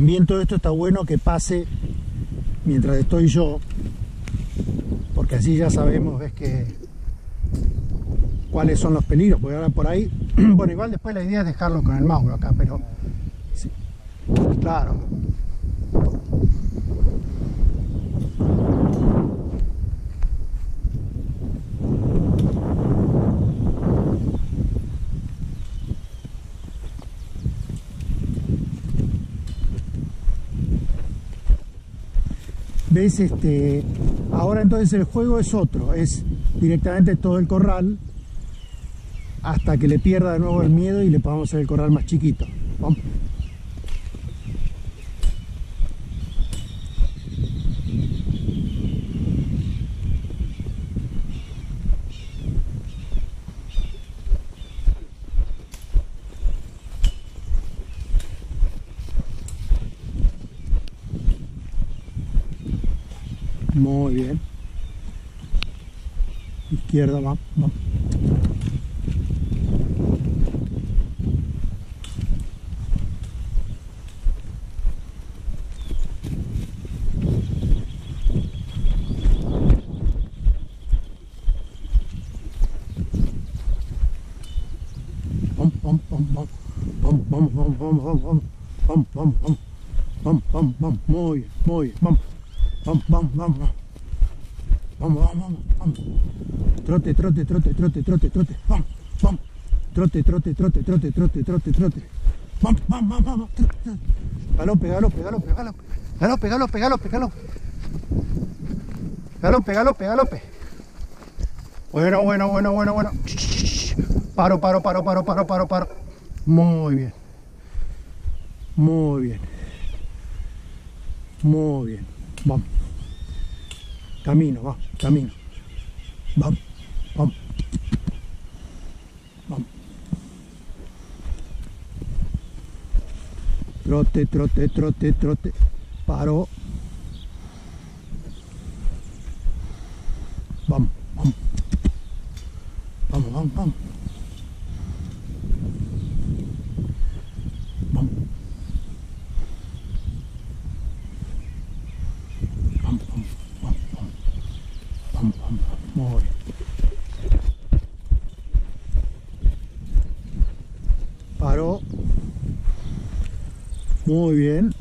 También todo esto está bueno que pase mientras estoy yo, porque así ya sabemos, ves, que cuáles son los peligros, porque ahora por ahí, bueno, igual después la idea es dejarlo con el Mauro acá, pero sí, claro. ¿Ves? Ahora entonces el juego es otro, es directamente todo el corral hasta que le pierda de nuevo el miedo y le podamos hacer el corral más chiquito. Vamos. Muy bien. Izquierda, va, va. Vamos, vamos, vamos, vamos, vamos, vamos, vamos, vamos, vamos, vamos, vamos, vamos, muy bien, vamos, vamos, vamos, vamos, vamos, vamos, vamos, vamos, trote, trote, trote, trote, trote, trote, vamos, vamos, trote, trote, trote, trote, trote, trote, trote, vamos, vamos, vamos, vamos, galope, galope, galope, galope, galope, galope, galope, galope, galope, galope, galope, bueno, bueno, bueno, bueno, bueno, paro, paro, paro, paro, paro, paro, paro, muy bien, muy bien, muy bien, vamos, camino, va, camino, vamos, vamos, vamos, trote, trote, trote, trote, paro, vamos, vamos, vamos, vamos, vamos, vamos, vamos, vamos, vamos, vamos, muy bien. Paró. Muy bien.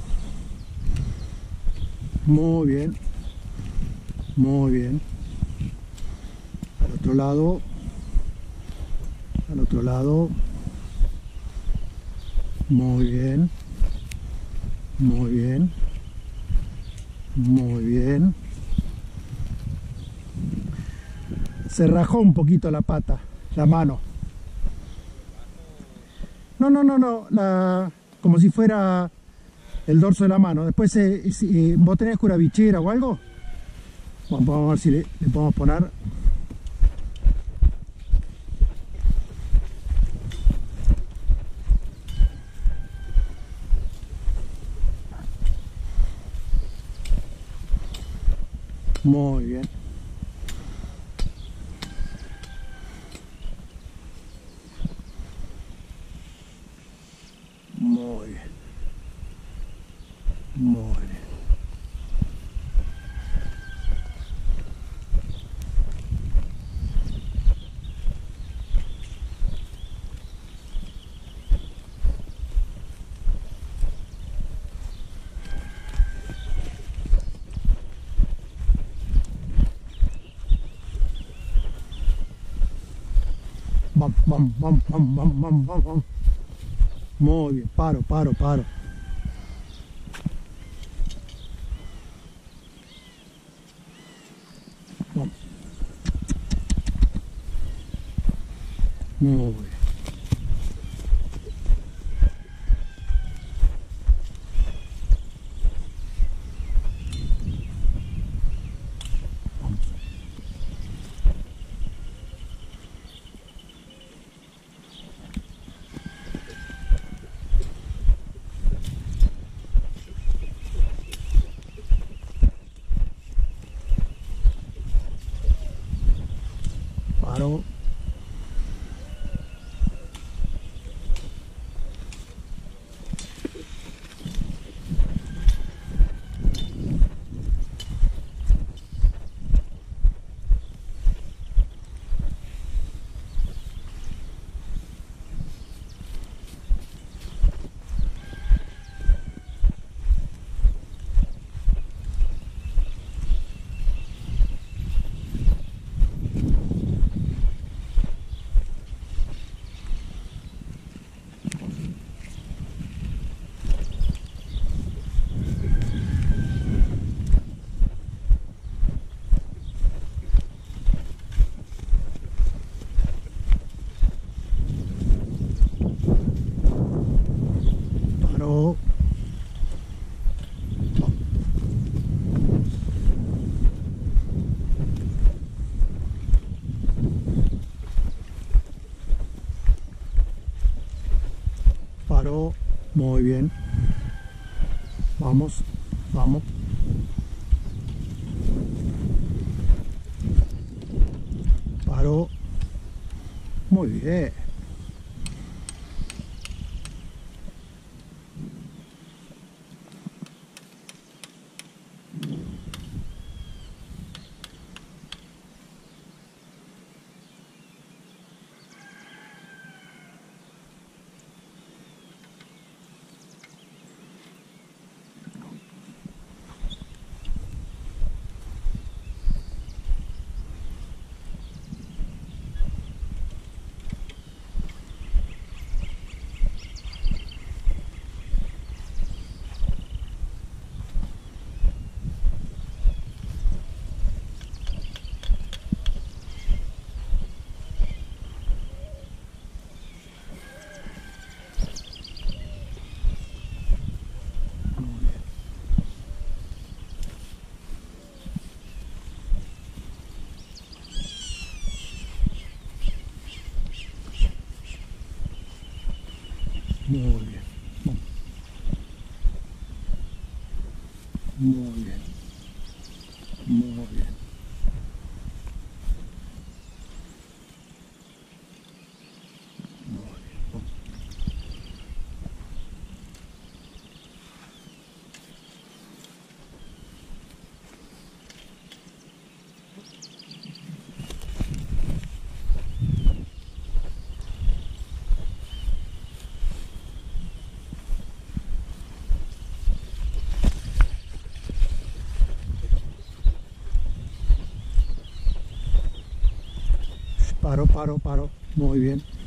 Muy bien. Muy bien. Al otro lado. Al otro lado. Muy bien. Muy bien. Muy bien. Se rajó un poquito la pata, la mano. No, no, no, no, como si fuera el dorso de la mano. Después, ¿vos tenés curabichera o algo? Bueno, vamos a ver si le podemos poner. Muy bien. Muy bien. Muy bien. Vamos, vamos, vamos, vamos, vamos, vamos, vamos, vamos. Muy bien, paro, paro, paro. Vamos. Muy bien. Paro. Paró. Muy bien. Vamos, vamos. Paró. Muy bien. Muy bien. Muy bien. Muy bien. Paro, paro, paro. Muy bien.